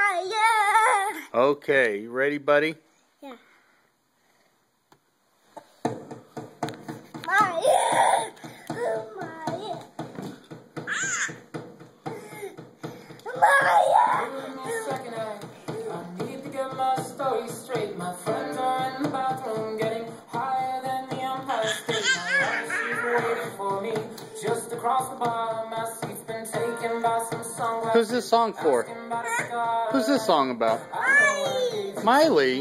fire. Okay, you ready, buddy? Yeah. Fire. Fire. I need to get my story straight. My friends are in the bathroom getting higher than the Empire State. My she's waiting for me just across the bar. My seat's been taken by some sunglasses. Who's this song for? Who's this song about? Miley. Miley?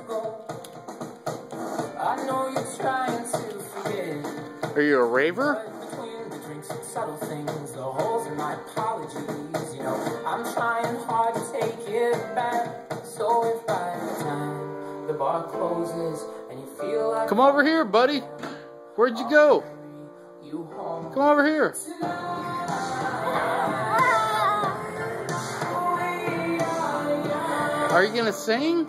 I know you're trying to forget. Are you a raver? Between the drinks and subtle things, the holes in my apologies. You know, I'm trying hard to take it back. So if by the time the bar closes and you feel like Come over here, buddy. Where'd you go? you home Come over here. Are you gonna sing?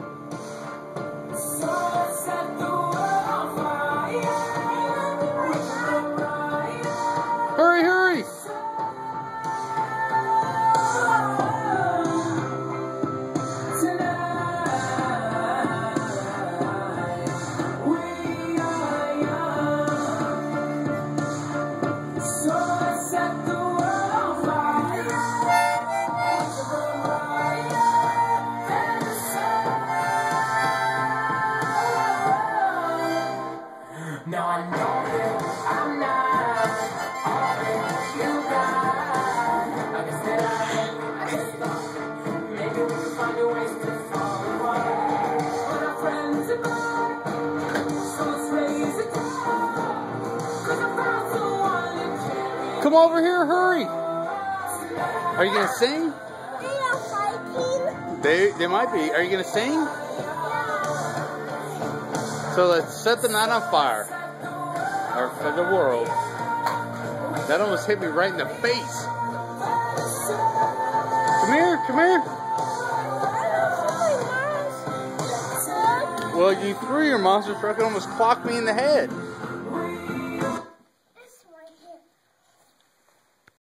Hurry, hurry! Now I know that I'm not all that you got. Like I said, I just thought maybe we could find a ways to fall apart. But our friends are gone, so let's raise a toast. 'Cause I found someone to carry. Come over here, hurry! Are you gonna sing? They are fighting. They might be. Are you gonna sing? So let's set the night on fire. Or for the world. That almost hit me right in the face. Come here, come here. Well, you threw your monster truck and almost clocked me in the head.